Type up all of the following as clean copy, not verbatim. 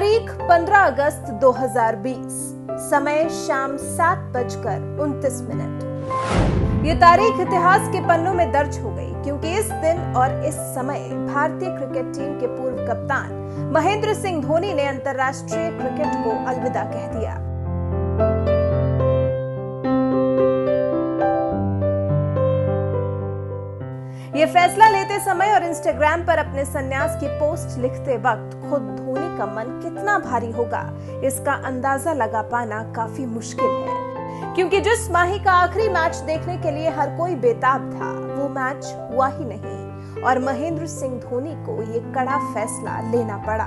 तारीख 15 अगस्त 2020, समय शाम 7:29। ये तारीख इतिहास के पन्नों में दर्ज हो गई क्योंकि इस दिन और इस समय भारतीय क्रिकेट टीम के पूर्व कप्तान महेंद्र सिंह धोनी ने अंतर्राष्ट्रीय क्रिकेट को अलविदा कह दिया। ये फैसला लेते समय और इंस्टाग्राम पर अपने संन्यास की पोस्ट लिखते वक्त खुद धोनी का मन कितना भारी होगा, इसका अंदाजा लगा पाना काफी मुश्किल है। क्योंकि जिस माही का आखिरी मैच देखने के लिए हर कोई बेताब था, वो मैच हुआ ही नहीं और महेंद्र सिंह धोनी को ये कड़ा फैसला लेना पड़ा।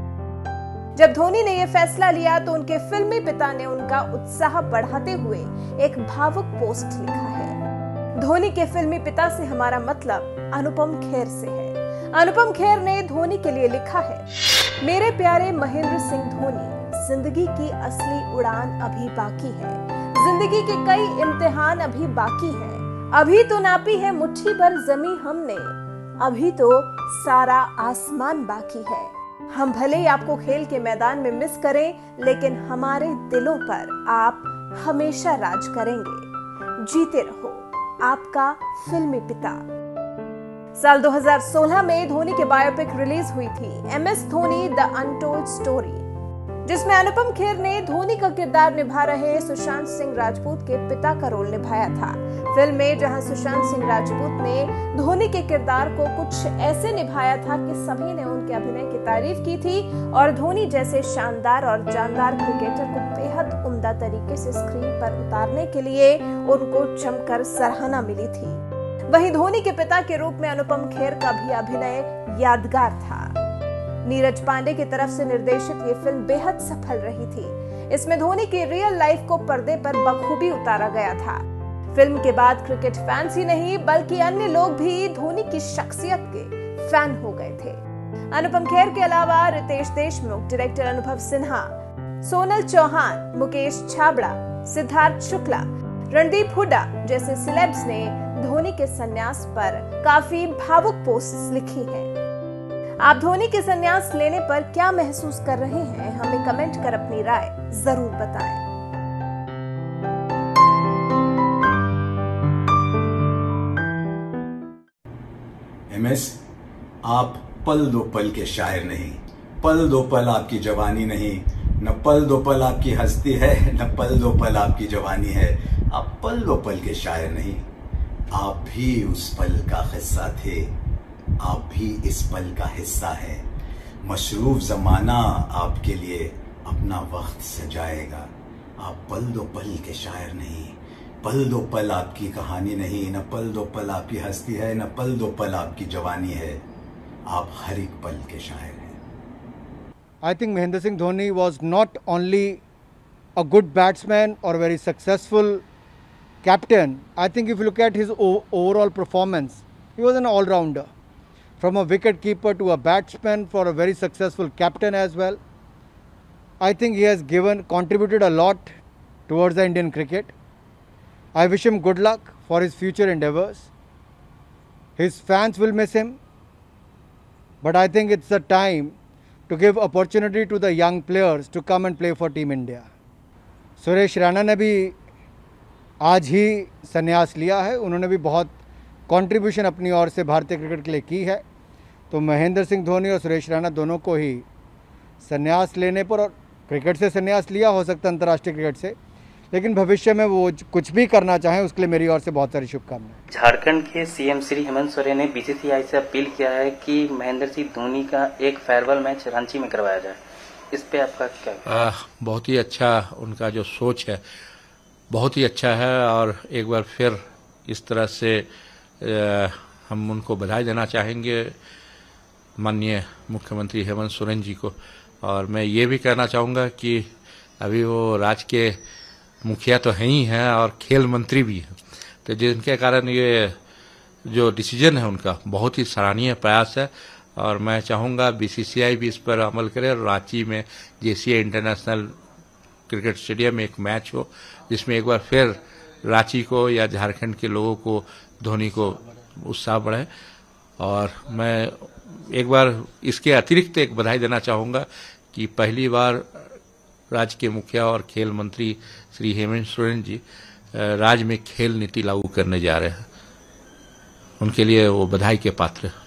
जब धोनी ने ये फैसला लिया तो उनके फिल्मी पिता ने उनका उत्साह बढ़ाते हुए एक भावुक पोस्ट लिखा है। धोनी के फिल्मी पिता से हमारा मतलब अनुपम खेर से है। अनुपम खेर ने धोनी के लिए लिखा है, मेरे प्यारे महेंद्र सिंह धोनी, जिंदगी की असली उड़ान अभी बाकी है। जिंदगी के कई इम्तिहान अभी बाकी हैं। अभी तो नापी है मुट्ठी भर जमी हमने, अभी तो सारा आसमान बाकी है। हम भले ही आपको खेल के मैदान में मिस करें, लेकिन हमारे दिलों पर आप हमेशा राज करेंगे। जीते रहो, आपका फिल्मी पिता। साल 2016 में धोनी के बायोपिक रिलीज हुई थी, MS Dhoni the untold story, जिसमें अनुपम खेर ने धोनी का किरदार निभा रहे सुशांत सिंह राजपूत के पिता का रोल निभाया था। फिल्म में जहां सुशांत सिंह राजपूत ने धोनी के किरदार को कुछ ऐसे निभाया था कि सभी ने उनके अभिनय की तारीफ की थी और धोनी जैसे शानदार और जानदार क्रिकेटर को बेहद उम्दा तरीके से स्क्रीन पर उतारने के लिए उनको जमकर सराहना मिली थी। वहीं धोनी के पिता के रूप में अनुपम खेर का भी अभिनय यादगार था। नीरज पांडे की तरफ से निर्देशित ये फिल्म बेहद सफल रही थी। इसमें धोनी की रियल लाइफ को पर्दे पर बखूबी उतारा गया था। फिल्म के बाद क्रिकेट फैंस ही नहीं बल्कि अन्य लोग भी धोनी की शख्सियत के फैन हो गए थे। अनुपम खेर के अलावा रितेश देशमुख, डायरेक्टर अनुभव सिन्हा, सोनल चौहान, मुकेश छाबड़ा, सिद्धार्थ शुक्ला, रणदीप हुड्डा जैसे सेलेब्स ने धोनी के संन्यास पर काफी भावुक पोस्ट्स लिखी हैं। आप धोनी के संन्यास लेने पर क्या महसूस कर रहे हैं, हमें कमेंट कर अपनी राय जरूर बताएं। MS, आप पल दो पल के शायर नहीं, पल दो पल आपकी जवानी नहीं, न पल दो पल आपकी हस्ती है, न पल दो पल आपकी जवानी है। आप पल दो पल के शायर नहीं, आप भी उस पल का किस्सा थे, आप भी इस पल का हिस्सा है। मशरूफ जमाना आपके लिए अपना वक्त सजाएगा। आप पल दो पल के शायर नहीं, पल दो पल आपकी कहानी नहीं, न पल दो पल आपकी हस्ती है, न पल दो पल आपकी जवानी है। आप हर एक पल के शायर हैं। I think Mahendra Singh Dhoni was not only a good batsman or very successful captain. I think if you look at his overall performance, he was an all-rounder. From a wicket keeper to a batsman, for a very successful captain as well. I think he has contributed a lot towards the Indian cricket. I wish him good luck for his future endeavours. His fans will miss him, but I think it's the time to give opportunity to the young players to come and play for Team India. Suresh Raina ने भी आज ही संन्यास लिया है। उन्होंने भी बहुत contribution अपनी ओर से भारतीय क्रिकेट के लिए की है। तो महेंद्र सिंह धोनी और सुरेश रैना दोनों को ही संन्यास लेने पर, और क्रिकेट से संन्यास लिया हो सकता है अंतर्राष्ट्रीय क्रिकेट से, लेकिन भविष्य में वो कुछ भी करना चाहें उसके लिए मेरी ओर से बहुत सारी शुभकामनाएं। झारखंड के CM श्री हेमंत सोरेन ने BCCI से अपील किया है कि महेंद्र सिंह धोनी का एक फेयरवेल मैच रांची में करवाया जाए। इस पे आपका क्या? बहुत ही अच्छा उनका जो सोच है बहुत ही अच्छा है, और एक बार फिर इस तरह से हम उनको बधाई देना चाहेंगे माननीय मुख्यमंत्री हेमंत सोरेन जी को। और मैं ये भी कहना चाहूँगा कि अभी वो राज्य के मुखिया तो हैं ही हैं और खेल मंत्री भी हैं, तो जिनके कारण ये जो डिसीजन है उनका बहुत ही सराहनीय प्रयास है। और मैं चाहूँगा BCCI भी इस पर अमल करे और रांची में JCI इंटरनेशनल क्रिकेट स्टेडियम में एक मैच हो जिसमें एक बार फिर रांची को या झारखंड के लोगों को, धोनी को उत्साह बढ़े। और मैं एक बार इसके अतिरिक्त एक बधाई देना चाहूँगा कि पहली बार राज्य के मुखिया और खेल मंत्री श्री हेमंत सोरेन जी राज्य में खेल नीति लागू करने जा रहे हैं। उनके लिए वो बधाई के पात्र हैं।